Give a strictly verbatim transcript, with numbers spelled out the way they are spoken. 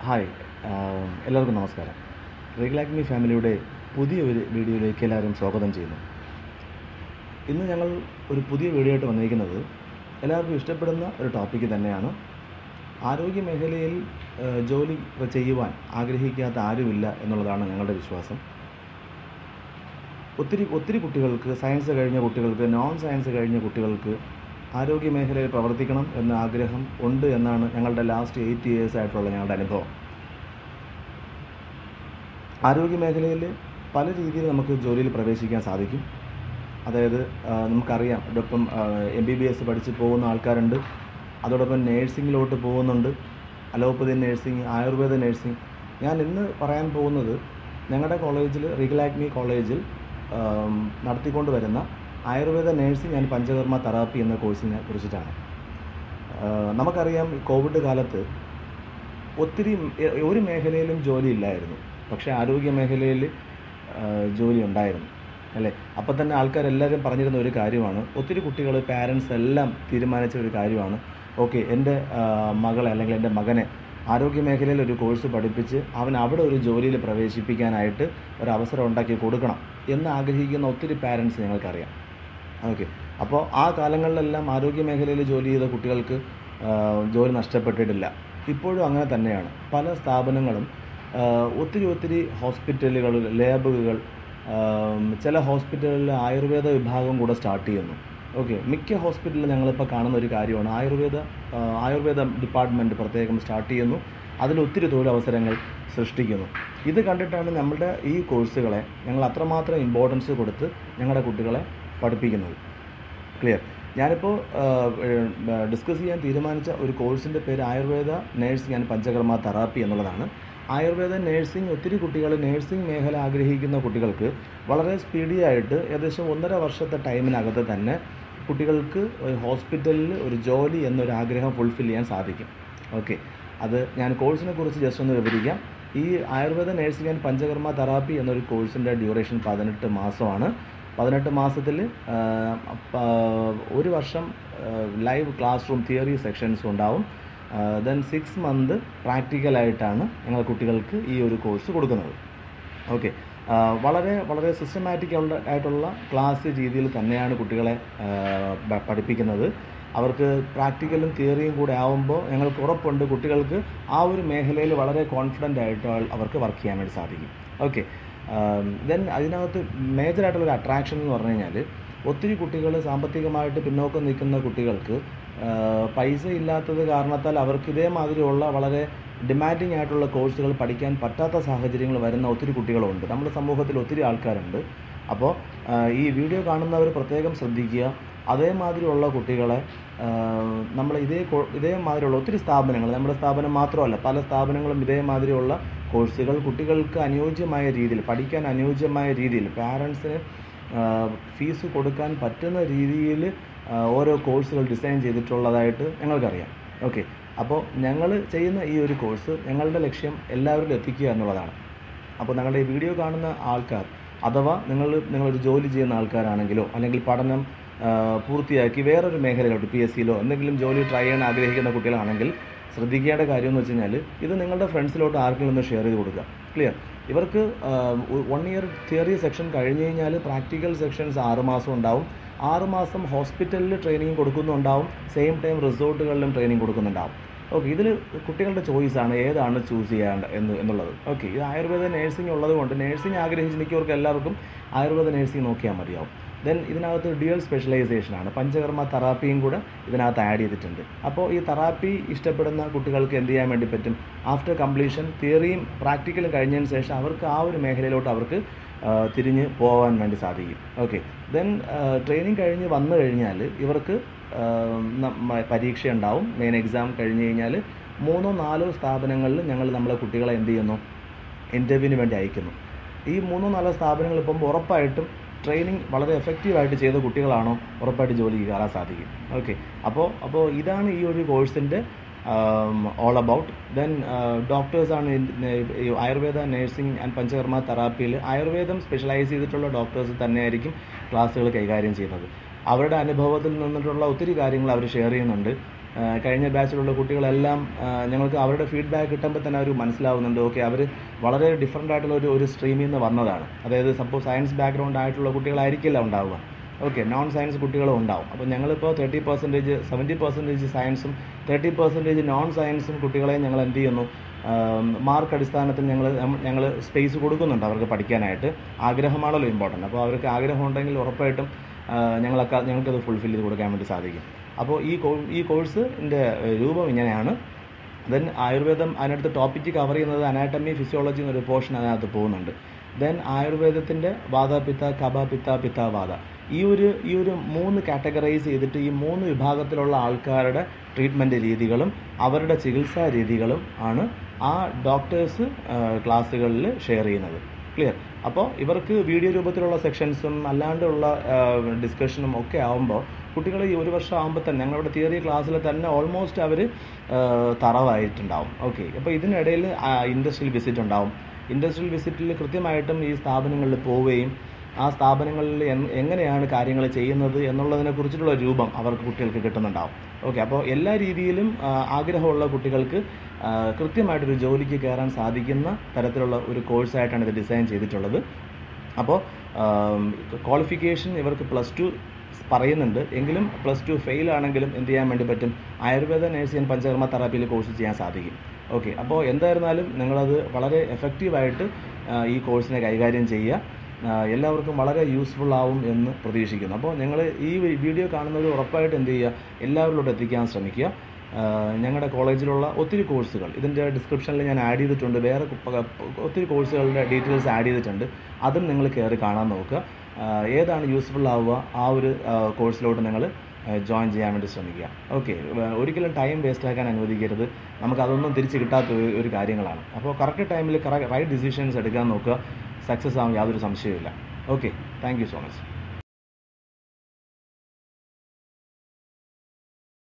Hi, എല്ലാവർക്കും നമസ്കാരം. റീഗ്ലാക്മി ഫാമിലിയുടെ പുതിയ ഒരു വീഡിയോയിലേക്ക് എല്ലാവരും സ്വാഗതം ചെയ്യുന്നു. ഇന്ന് ഞങ്ങൾ ഒരു പുതിയ വീഡിയോ ആയിട്ട് വന്നിരിക്കുന്നത് എല്ലാവർക്കും ഇഷ്ടപ്പെടുന്ന ഒരു ടോപ്പിക്ക് തന്നെയാണ്. ആരോഗ്യ മേഖലയിൽ ജോലി ചെയ്യുവാൻ ആഗ്രഹിക്കാത്ത ആരുമില്ല എന്നുള്ളതാണ് ഞങ്ങളുടെ വിശ്വാസം. ഒത്തിരി ഒത്തിരി കുട്ടികൾക്ക്, സയൻസ് കഴിഞ്ഞ കുട്ടികൾക്ക്, നോൺ സയൻസ് കഴിഞ്ഞ കുട്ടികൾക്ക് ആരോഗ്യ മേഖലയിൽ പ്രവർത്തിക്കണം എന്ന ആഗ്രഹം ഉണ്ട് എന്നാണ് ഞങ്ങളുടെ ലാസ്റ്റ് എയ്റ്റ് ഇയേഴ്സ് ആയിട്ടുള്ള ഞങ്ങളുടെ അനുഭവം. ആരോഗ്യ മേഖലയിൽ പല രീതിയിൽ നമുക്ക് ജോലിയിൽ പ്രവേശിക്കാൻ സാധിക്കും. അതായത് നമുക്കറിയാം, ഇതൊപ്പം എം ബി ബി എസ് പഠിച്ച് പോകുന്ന ആൾക്കാരുണ്ട്, അതോടൊപ്പം നേഴ്സിങ്ങിലോട്ട് പോകുന്നുണ്ട്, അലോപ്പതി നേഴ്സിംഗ്, ആയുർവേദ നേഴ്സിംഗ്. ഞാൻ ഇന്ന് പറയാൻ പോകുന്നത് ഞങ്ങളുടെ കോളേജിൽ, റീഗ്ലാക്മി കോളേജിൽ നടത്തിക്കൊണ്ട് വരുന്ന Ayurveda nursing and Panchakarma therapy എന്ന കോഴ്സിനെ കുറിച്ചിട്ടാണ്. നമുക്കറിയാം, കോവിഡ് കാലത്ത് ഒത്തിരി ഒരു മേഖലയിലും ജോലി ഇല്ലായിരുന്നു, പക്ഷേ ആരോഗ്യ മേഖലയിൽ ജോലി ഉണ്ടായിരുന്നു, അല്ലേ? അപ്പോൾ തന്നെ ആൾക്കാരെല്ലാവരും പറഞ്ഞിരുന്ന ഒരു കാര്യമാണ്, ഒത്തിരി കുട്ടികൾ, പാരൻസ് എല്ലാം തീരുമാനിച്ച ഒരു കാര്യമാണ്, ഓക്കെ, എൻ്റെ മകളെ അല്ലെങ്കിൽ എൻ്റെ മകനെ ആരോഗ്യ മേഖലയിൽ ഒരു കോഴ്സ് പഠിപ്പിച്ച് അവൻ അവിടെ ഒരു ജോലിയിൽ പ്രവേശിപ്പിക്കാനായിട്ട് ഒരവസരം ഉണ്ടാക്കി കൊടുക്കണം എന്ന് ആഗ്രഹിക്കുന്ന ഒത്തിരി പാരൻസ് ഞങ്ങൾക്കറിയാം. ഓക്കെ, അപ്പോൾ ആ കാലങ്ങളിലെല്ലാം ആരോഗ്യ മേഖലയിൽ ജോലി ചെയ്ത കുട്ടികൾക്ക് ജോലി നഷ്ടപ്പെട്ടിട്ടില്ല. ഇപ്പോഴും അങ്ങനെ തന്നെയാണ്. പല സ്ഥാപനങ്ങളും ഒത്തിരി ഒത്തിരി ഹോസ്പിറ്റലുകൾ, ലാബുകൾ, ചില ഹോസ്പിറ്റലുകളിൽ ആയുർവേദ വിഭാഗം കൂടെ സ്റ്റാർട്ട് ചെയ്യുന്നു. ഓക്കെ, മിക്ക ഹോസ്പിറ്റലിൽ ഞങ്ങളിപ്പോൾ കാണുന്ന ഒരു കാര്യമാണ്, ആയുർവേദ ആയുർവേദ ഡിപ്പാർട്ട്മെൻറ്റ് പ്രത്യേകം സ്റ്റാർട്ട് ചെയ്യുന്നു, അതിൽ ഒത്തിരി തൊഴിലവസരങ്ങൾ സൃഷ്ടിക്കുന്നു. ഇത് കണ്ടിട്ടാണ് നമ്മുടെ ഈ കോഴ്സുകളെ ഞങ്ങൾ അത്രമാത്രം ഇമ്പോർട്ടൻസ് കൊടുത്ത് ഞങ്ങളുടെ കുട്ടികളെ പഠിപ്പിക്കുന്നത്. ക്ലിയർ? ഞാനിപ്പോൾ ഡിസ്കസ് ചെയ്യാൻ തീരുമാനിച്ച ഒരു കോഴ്സിൻ്റെ പേര് Ayurveda nursing and Panchakarma therapy എന്നുള്ളതാണ്. ആയുർവേദ നേഴ്സിംഗ് ഒത്തിരി കുട്ടികൾ, നേഴ്സിംഗ് മേഖല ആഗ്രഹിക്കുന്ന കുട്ടികൾക്ക് വളരെ സ്പീഡിയായിട്ട് ഏകദേശം ഒന്നര വർഷത്തെ ടൈമിനകത്ത് തന്നെ കുട്ടികൾക്ക് ഹോസ്പിറ്റലിൽ ഒരു ജോലി എന്നൊരു ആഗ്രഹം ഫുൾഫിൽ ചെയ്യാൻ സാധിക്കും. ഓക്കെ, അത് ഞാൻ കോഴ്സിനെ കുറിച്ച് ജസ്റ്റ് ഒന്ന് വിവരിക്കാം. ഈ Ayurveda nursing and Panchakarma therapy എന്നൊരു കോഴ്സിൻ്റെ ഡ്യൂറേഷൻ പതിനെട്ട് മാസമാണ്. പതിനെട്ട് മാസത്തിൽ ഒരു വർഷം live classroom theory sections ഉണ്ടാവും. ദെൻ സിക്സ് മന്ത് പ്രാക്ടിക്കലായിട്ടാണ് ഞങ്ങൾ കുട്ടികൾക്ക് ഈ ഒരു കോഴ്സ് കൊടുക്കുന്നത്. ഓക്കെ, വളരെ വളരെ സിസ്റ്റമാറ്റിക് ആയിട്ടുള്ള ക്ലാസ് രീതിയിൽ തന്നെയാണ് കുട്ടികളെ പഠിപ്പിക്കുന്നത്. അവർക്ക് പ്രാക്ടിക്കലും തിയറിയും കൂടെ ആവുമ്പോൾ ഞങ്ങൾക്ക് ഉറപ്പുണ്ട് കുട്ടികൾക്ക് ആ ഒരു മേഖലയിൽ വളരെ കോൺഫിഡൻ്റ് ആയിട്ട് അവർക്ക് വർക്ക് ചെയ്യാൻ വേണ്ടി സാധിക്കും. ഓക്കെ, ദെൻ അതിനകത്ത് മേജറായിട്ടുള്ളൊരു അട്രാക്ഷൻ എന്ന് പറഞ്ഞു കഴിഞ്ഞാൽ, ഒത്തിരി കുട്ടികൾ, സാമ്പത്തികമായിട്ട് പിന്നോക്കം നിൽക്കുന്ന കുട്ടികൾക്ക് പൈസ ഇല്ലാത്തത് കാരണത്താൽ അവർക്ക് ഇതേമാതിരിയുള്ള വളരെ ഡിമാൻഡിങ് ആയിട്ടുള്ള കോഴ്സുകൾ പഠിക്കാൻ പറ്റാത്ത സാഹചര്യങ്ങൾ വരുന്ന ഒത്തിരി കുട്ടികളുണ്ട്. നമ്മുടെ സമൂഹത്തിൽ ഒത്തിരി ആൾക്കാരുണ്ട്. അപ്പോൾ ഈ വീഡിയോ കാണുന്നവർ പ്രത്യേകം ശ്രദ്ധിക്കുക. അതേമാതിരിയുള്ള കുട്ടികളെ നമ്മൾ ഇതേ ഇതേമാതിരിയുള്ള ഒത്തിരി സ്ഥാപനങ്ങൾ, നമ്മുടെ സ്ഥാപനം മാത്രമല്ല, പല സ്ഥാപനങ്ങളും ഇതേമാതിരിയുള്ള കോഴ്സുകൾ കുട്ടികൾക്ക് അനുയോജ്യമായ രീതിയിൽ, പഠിക്കാൻ അനുയോജ്യമായ രീതിയിൽ, പാരൻസിന് ഫീസ് കൊടുക്കാൻ പറ്റുന്ന രീതിയിൽ ഓരോ കോഴ്സുകൾ ഡിസൈൻ ചെയ്തിട്ടുള്ളതായിട്ട് ഞങ്ങൾക്കറിയാം. ഓക്കെ, അപ്പോൾ ഞങ്ങൾ ചെയ്യുന്ന ഈ ഒരു കോഴ്സ്, ഞങ്ങളുടെ ലക്ഷ്യം എല്ലാവരിലും എത്തിക്കുക എന്നുള്ളതാണ്. അപ്പോൾ ഞങ്ങളുടെ ഈ വീഡിയോ കാണുന്ന ആൾക്കാർ, അഥവാ നിങ്ങൾ നിങ്ങളൊരു ജോലി ചെയ്യുന്ന ആൾക്കാരാണെങ്കിലോ, അല്ലെങ്കിൽ പഠനം പൂർത്തിയാക്കി വേറൊരു മേഖലയിലോട്ട്, പി എസ് സിയിലോ എന്തെങ്കിലും ജോലി ട്രൈ ചെയ്യാൻ ആഗ്രഹിക്കുന്ന കുട്ടികളാണെങ്കിൽ ശ്രദ്ധിക്കേണ്ട കാര്യം എന്ന് വെച്ച് കഴിഞ്ഞാൽ, ഇത് നിങ്ങളുടെ ഫ്രണ്ട്സിലോട്ട് ആർക്കെങ്കിലും ഒന്ന് ഷെയർ ചെയ്ത് കൊടുക്കുക. ക്ലിയർ? ഇവർക്ക് വൺ ഇയർ തിയറി സെക്ഷൻ കഴിഞ്ഞ് കഴിഞ്ഞാൽ പ്രാക്ടിക്കൽ സെക്ഷൻസ് ആറുമാസം ഉണ്ടാവും. ആറുമാസം ഹോസ്പിറ്റലിൽ ട്രെയിനിങ് കൊടുക്കുന്നുണ്ടാവും, സെയിം ടൈം റിസോർട്ടുകളിലും ട്രെയിനിങ് കൊടുക്കുന്നുണ്ടാവും. ഓക്കെ, ഇതിൽ കുട്ടികളുടെ ചോയ്സാണ് ഏതാണ് ചൂസ് ചെയ്യേണ്ട എന്ന് എന്നുള്ളത്. ഓക്കെ, ഇത് ആയുർവേദ നേഴ്സിംഗ് ഉള്ളത് കൊണ്ട് നേഴ്സിംഗ് ആഗ്രഹിച്ച് നിൽക്കുന്നവർക്ക് എല്ലാവർക്കും ആയുർവേദ നേഴ്സിംഗ് നോക്കിയാൽ മതിയാവും. ദെൻ ഇതിനകത്ത് ഡ്യുവൽ സ്പെഷ്യലൈസേഷനാണ്, പഞ്ചകർമ്മ തെറാപ്പിയും കൂടെ ഇതിനകത്ത് ആഡ് ചെയ്തിട്ടുണ്ട്. അപ്പോൾ ഈ തെറാപ്പി ഇഷ്ടപ്പെടുന്ന കുട്ടികൾക്ക് എന്ത് ചെയ്യാൻ വേണ്ടി പറ്റും? ആഫ്റ്റർ കംപ്ലീഷൻ തിയറിയും പ്രാക്ടിക്കലും കഴിഞ്ഞതിന് ശേഷം അവർക്ക് ആ ഒരു മേഖലയിലോട്ട് അവർക്ക് തിരിഞ്ഞ് പോകാൻ വേണ്ടി സാധിക്കും. ഓക്കെ, ദെൻ ട്രെയിനിങ് കഴിഞ്ഞ് വന്നു കഴിഞ്ഞാൽ ഇവർക്ക് പരീക്ഷ ഉണ്ടാവും. മെയിൻ എക്സാം കഴിഞ്ഞ് കഴിഞ്ഞാൽ മൂന്നോ നാലോ സ്ഥാപനങ്ങളിൽ ഞങ്ങൾ നമ്മളെ കുട്ടികളെ എന്ത് ചെയ്യുന്നു? ഇൻ്റർവ്യൂവിന് വേണ്ടി അയക്കുന്നു. ഈ മൂന്നോ നാലോ സ്ഥാപനങ്ങൾ ഇപ്പം ഉറപ്പായിട്ടും ട്രെയിനിങ് വളരെ എഫക്റ്റീവായിട്ട് ചെയ്ത കുട്ടികളാണോ ഉറപ്പായിട്ട് ജോലിക്ക് കയറാൻ സാധിക്കും. ഓക്കെ, അപ്പോൾ അപ്പോൾ ഇതാണ് ഈ ഒരു കോഴ്സിൻ്റെ ഓൾ അബൌട്ട്. ദെൻ ഡോക്ടേഴ്സാണ് ആയുർവേദ നേഴ്സിംഗ് ആൻഡ് പഞ്ചകർമ്മ തെറാപ്പിയിൽ ആയുർവേദം സ്പെഷ്യലൈസ് ചെയ്തിട്ടുള്ള ഡോക്ടേഴ്സ് തന്നെയായിരിക്കും ക്ലാസ്സുകൾ കൈകാര്യം ചെയ്യുന്നത്. അവരുടെ അനുഭവത്തിൽ നിന്നിട്ടുള്ള ഒത്തിരി കാര്യങ്ങൾ അവർ ഷെയർ ചെയ്യുന്നുണ്ട്. കഴിഞ്ഞ ബാച്ചിലുള്ള കുട്ടികളെല്ലാം ഞങ്ങൾക്ക് അവരുടെ ഫീഡ്ബാക്ക് കിട്ടുമ്പോൾ തന്നെ അവർ മനസ്സിലാവുന്നുണ്ട്, ഓക്കെ അവർ വളരെ ഡിഫറൻ്റ് ആയിട്ടുള്ള ഒരു ഒരു സ്ട്രീമിൽ നിന്ന് വന്നതാണ്. അതായത് സപ്പോസ് സയൻസ് ബാക്ക്ഗ്രൗണ്ട് ആയിട്ടുള്ള കുട്ടികളായിരിക്കില്ല ഉണ്ടാവുക, ഓക്കെ നോൺ സയൻസ് കുട്ടികളും ഉണ്ടാവും. അപ്പോൾ ഞങ്ങളിപ്പോൾ തേർട്ടി പെർസെൻറ്റേജ് സെവൻറ്റി പെർസെൻറ്റേജ് സയൻസും തേർട്ടി പെർസെൻറ്റേജ് നോൺ സയൻസും കുട്ടികളെ ഞങ്ങൾ എന്ത് ചെയ്യുന്നു, മാർക്ക് അടിസ്ഥാനത്തിൽ ഞങ്ങൾ ഞങ്ങൾ സ്പേസ് കൊടുക്കുന്നുണ്ട് അവർക്ക് പഠിക്കാനായിട്ട്. ആഗ്രഹമാണല്ലോ ഇമ്പോർട്ടൻ്റ്. അപ്പോൾ അവർക്ക് ആഗ്രഹം ഉണ്ടെങ്കിൽ ഉറപ്പായിട്ടും ഞങ്ങളൊക്കെ ഞങ്ങൾക്കത് ഫുൾഫിൽ ചെയ്ത് കൊടുക്കാൻ വേണ്ടി സാധിക്കും. അപ്പോൾ ഈ കോ ഈ കോഴ്സിൻ്റെ രൂപം ഇങ്ങനെയാണ്. ദെൻ ആയുർവേദം അതിനടുത്ത് ടോപ്പിക്ക് കവർ ചെയ്യുന്നത് അനാറ്റമി ഫിസിയോളജി എന്നൊരു പോർഷൻ അതിനകത്ത് പോകുന്നുണ്ട്. ദെൻ ആയുർവേദത്തിൻ്റെ വാത പിത്ത കഫ പിത്ത പിത്ത വാത ഈ ഒരു ഈ ഒരു മൂന്ന് കാറ്റഗറൈസ് ചെയ്തിട്ട് ഈ മൂന്ന് വിഭാഗത്തിലുള്ള ആൾക്കാരുടെ ട്രീറ്റ്മെൻറ്റ് രീതികളും അവരുടെ ചികിത്സാ രീതികളും ആണ് ആ ഡോക്ടേഴ്സ് ക്ലാസ്സുകളിൽ ഷെയർ ചെയ്യുന്നത്. ക്ലിയർ? അപ്പോൾ ഇവർക്ക് വീഡിയോ രൂപത്തിലുള്ള സെക്ഷൻസും അല്ലാണ്ടുള്ള ഡിസ്കഷനും ഒക്കെ ആകുമ്പോൾ കുട്ടികൾ ഈ ഒരു വർഷം ആകുമ്പോൾ തന്നെ ഞങ്ങളുടെ തിയറി ക്ലാസ്സിൽ തന്നെ ഓൾമോസ്റ്റ് അവർ തറവായിട്ടുണ്ടാവും. ഓക്കെ, അപ്പോൾ ഇതിനിടയിൽ ഇൻഡസ്ട്രിയൽ വിസിറ്റ് ഉണ്ടാവും. ഇൻഡസ്ട്രിയൽ വിസിറ്റിൽ കൃത്യമായിട്ടും ഈ സ്ഥാപനങ്ങളിൽ പോവുകയും ആ സ്ഥാപനങ്ങളിൽ എങ്ങനെയാണ് കാര്യങ്ങൾ ചെയ്യുന്നത് എന്നുള്ളതിനെ കുറിച്ചിട്ടുള്ള രൂപം അവർക്ക് കുട്ടികൾക്ക് കിട്ടുന്നുണ്ടാവും. ഓക്കെ, അപ്പോൾ എല്ലാ രീതിയിലും ആഗ്രഹമുള്ള കുട്ടികൾക്ക് കൃത്യമായിട്ടൊരു ജോലിക്ക് കയറാൻ സാധിക്കുന്ന തരത്തിലുള്ള ഒരു കോഴ്സായിട്ടാണ് ഇത് ഡിസൈൻ ചെയ്തിട്ടുള്ളത്. അപ്പോൾ ക്വാളിഫിക്കേഷൻ ഇവർക്ക് പ്ലസ് ടു പറയുന്നുണ്ട്, എങ്കിലും പ്ലസ് ടു ഫെയിൽ ആണെങ്കിലും എന്ത് ചെയ്യാൻ വേണ്ടി പറ്റും, ആയുർവേദ നഴ്സിംഗ് ആൻഡ് പഞ്ചകർമ്മ തെറാപ്പിയിൽ കോഴ്സ് ചെയ്യാൻ സാധിക്കും. ഓക്കെ, അപ്പോൾ എന്തായിരുന്നാലും നിങ്ങളത് വളരെ എഫക്റ്റീവായിട്ട് ഈ കോഴ്സിനെ കൈകാര്യം ചെയ്യുക. എല്ലാവർക്കും വളരെ യൂസ്ഫുൾ ആവും എന്ന് പ്രതീക്ഷിക്കുന്നു. അപ്പോൾ നിങ്ങൾ ഈ വീഡിയോ കാണുന്നത് ഉറപ്പായിട്ട് എന്ത് ചെയ്യുക, എല്ലാവരിലോട്ട് എത്തിക്കാൻ ശ്രമിക്കുക. ഞങ്ങളുടെ കോളേജിലുള്ള ഒത്തിരി കോഴ്സുകൾ ഇതിൻ്റെ ഡിസ്ക്രിപ്ഷനിൽ ഞാൻ ആഡ് ചെയ്തിട്ടുണ്ട്. വേറെ ഒത്തിരി കോഴ്സുകളുടെ ഡീറ്റെയിൽസ് ആഡ് ചെയ്തിട്ടുണ്ട്. അതും നിങ്ങൾ കയറി കാണാൻ നോക്കുക. ഏതാണ് യൂസ്ഫുൾ ആവുക ആ ഒരു കോഴ്സിലോട്ട് നിങ്ങൾ ജോയിൻ ചെയ്യാൻ വേണ്ടി ശ്രമിക്കുക. ഓക്കെ, ഒരിക്കലും ടൈം വേസ്റ്റ് ആക്കാൻ അനുവദിക്കരുത്. നമുക്കതൊന്നും തിരിച്ച് കിട്ടാത്ത ഒരു കാര്യങ്ങളാണ്. അപ്പോൾ കറക്റ്റ് ടൈമിൽ റൈറ്റ് ഡിസിഷൻസ് എടുക്കാൻ നോക്കുക. സക്സസ് ആവാൻ യാതൊരു സംശയവുമില്ല. Okay, thank you so much.